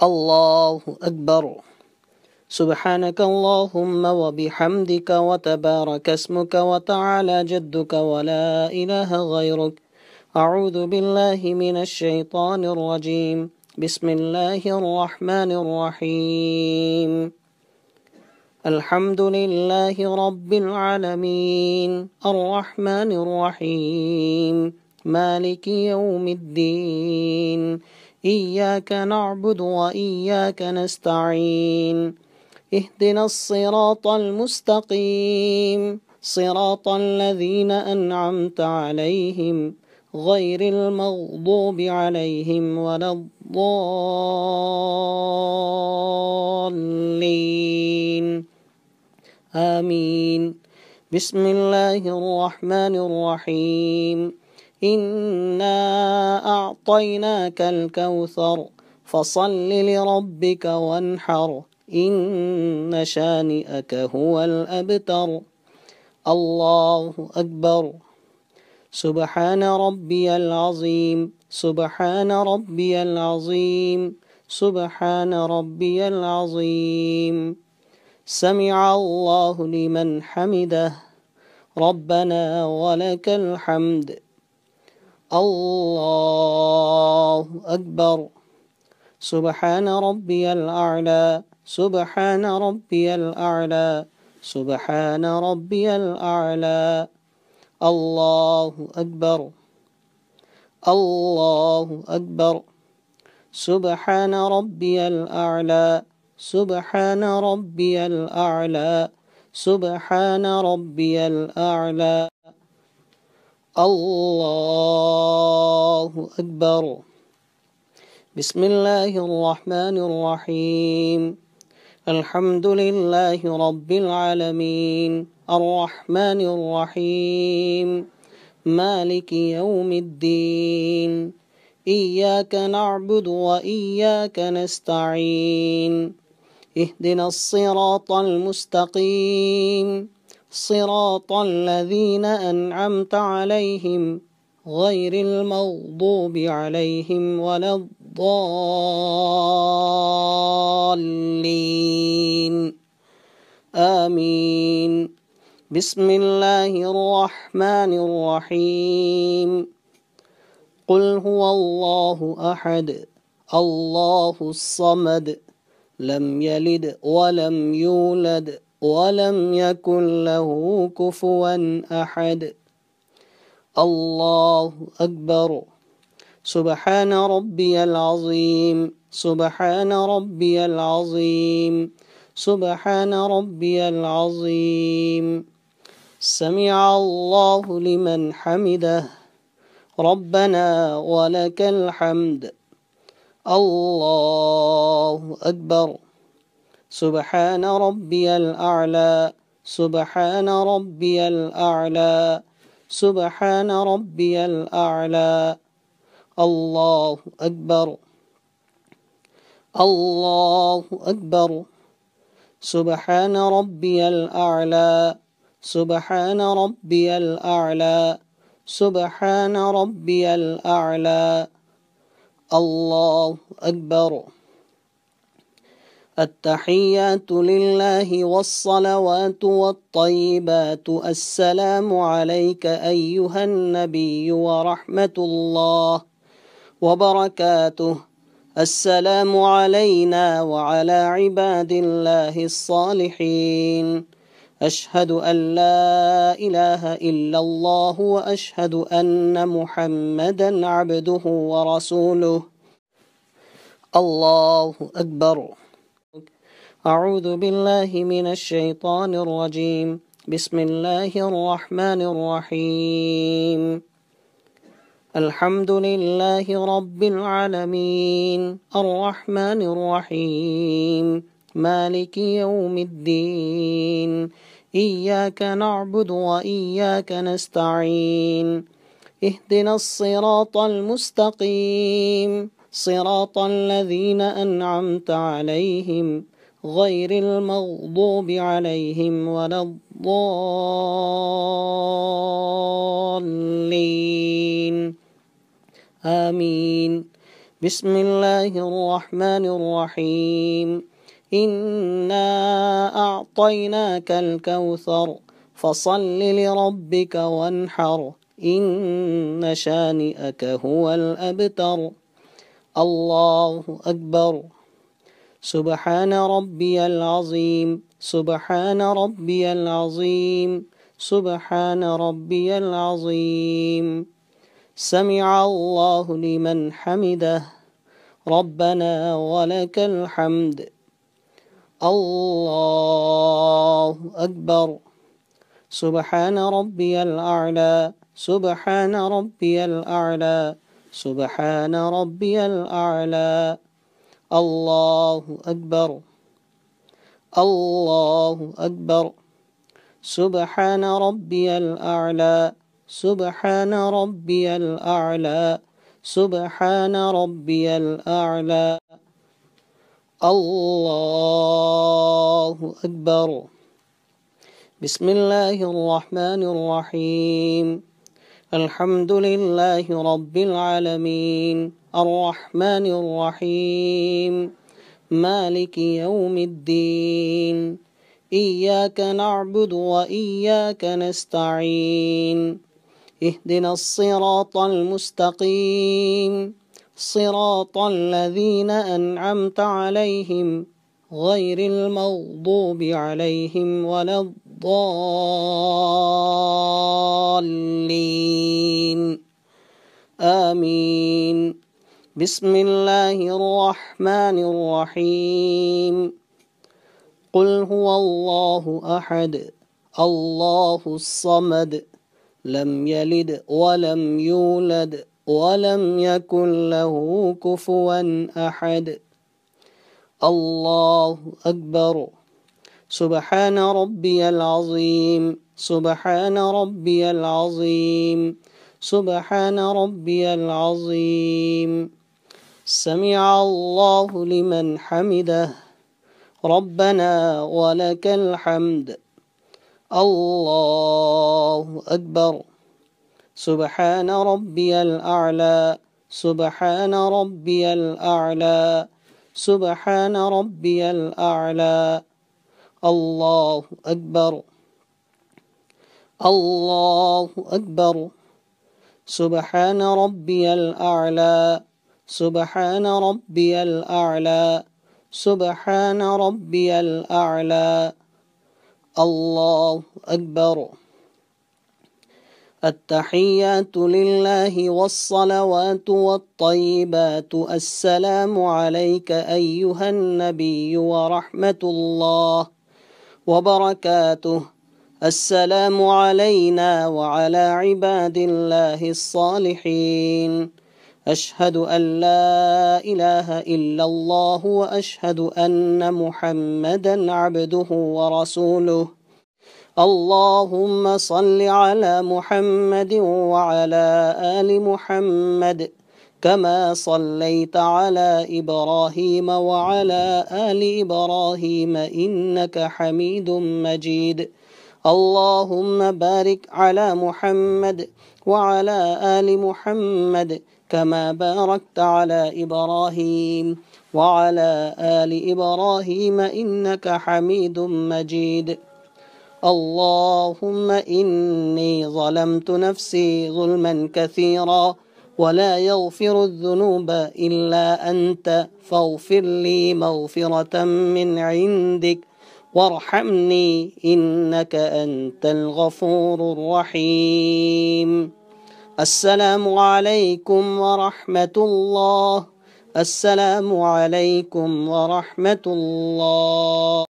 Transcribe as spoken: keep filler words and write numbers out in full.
الله أكبر. سبحانك اللهم وبحمدك وتبارك اسمك وتعالى جدك ولا إله غيرك. أعوذ بالله من الشيطان الرجيم. بسم الله الرحمن الرحيم. الحمد لله رب العالمين الرحمن الرحيم مالك يوم الدين. إياك نعبد وإياك نستعين. اهدنا الصراط المستقيم صراط الذين أنعمت عليهم غير المغضوب عليهم ولا الضالين آمين. بسم الله الرحمن الرحيم. إنا أعطيناك الكوثر فصل لربك وانحر إن شانئك هو الأبتر. الله أكبر. سبحان ربي العظيم سبحان ربي العظيم سبحان ربي العظيم. سمع الله لمن حمده ربنا ولك الحمد. الله أكبر. سبحان ربي الأعلى سبحان ربي الأعلى سبحان ربي الأعلى. الله أكبر. الله أكبر. سبحان ربي الأعلى سبحان ربي الأعلى سبحان ربي الأعلى. الله أكبر. بسم الله الرحمن الرحيم. الحمد لله رب العالمين الرحمن الرحيم مالك يوم الدين. إياك نعبد وإياك نستعين. اهدنا الصراط المستقيم صراط الذين أنعمت عليهم غير المغضوب عليهم ولا الضالين آمين. بسم الله الرحمن الرحيم. قل هو الله أحد الله الصمد لم يلد ولم يولد ولم يكن له كفوا أحد. الله أكبر. سبحان ربي العظيم سبحان ربي العظيم سبحان ربي العظيم. سمع الله لمن حمده ربنا ولك الحمد. الله أكبر. سبحان ربي الأعلى سبحان ربي الأعلى سبحان ربي الأعلى. الله أكبر. الله أكبر. سبحان ربي الأعلى سبحان ربي الأعلى سبحان ربي الأعلى. الله أكبر. التحيات لله والصلوات والطيبات. السلام عليك أيها النبي ورحمة الله وبركاته. السلام علينا وعلى عباد الله الصالحين. أشهد أن لا إله إلا الله وأشهد أن محمدا عبده ورسوله. الله أكبر. أعوذ بالله من الشيطان الرجيم. بسم الله الرحمن الرحيم. الحمد لله رب العالمين الرحمن الرحيم مالك يوم الدين. إياك نعبد وإياك نستعين. اهدنا الصراط المستقيم صراط الذين أنعمت عليهم غير المغضوب عليهم ولا الضالين آمين. بسم الله الرحمن الرحيم إنا أعطيناك الكوثر فصل لربك وانحر إن شانئك هو الأبتر الله أكبر سبحان ربي العظيم سبحان ربي العظيم سبحان ربي العظيم سمع الله لمن حمده ربنا ولك الحمد الله أكبر سبحان ربي الأعلى سبحان ربي الأعلى سبحان ربي الأعلى الله أكبر الله أكبر سبحان ربي الأعلى سبحان ربي الأعلى سبحان ربي الأعلى الله أكبر بسم الله الرحمن الرحيم الحمد لله رب العالمين الرحمن الرحيم مالك يوم الدين إياك نعبد وإياك نستعين اهدنا الصراط المستقيم صراط الذين أنعمت عليهم غير المغضوب عليهم ولا الضالين آمين بسم الله الرحمن الرحيم قل هو الله أحد الله الصمد لم يلد ولم يولد ولم يكن له كفوا أحد الله أكبر سبحان ربي العظيم سبحان ربي العظيم سبحان ربي العظيم سمع الله لمن حمده ربنا ولك الحمد الله أكبر سبحان ربي الأعلى سبحان ربي الأعلى سبحان ربي الأعلى الله أكبر الله أكبر سبحان ربي الأعلى سبحان ربي الأعلى سبحان ربي الأعلى الله أكبر التحيات لله والصلوات والطيبات السلام عليك أيها النبي ورحمة الله وبركاته السلام علينا وعلى عباد الله الصالحين أشهد أن لا إله إلا الله وأشهد أن محمدا عبده ورسوله اللهم صل على محمد وعلى آل محمد كما صليت على إبراهيم وعلى آل إبراهيم إنك حميد مجيد اللهم بارك على محمد وعلى آل محمد كما باركت على إبراهيم وعلى آل إبراهيم إنك حميد مجيد اللهم إني ظلمت نفسي ظلما كثيرا ولا يغفر الذنوب إلا أنت فاغفر لي مغفرة من عندك وارحمني إنك أنت الغفور الرحيم السلام عليكم ورحمة الله السلام عليكم ورحمة الله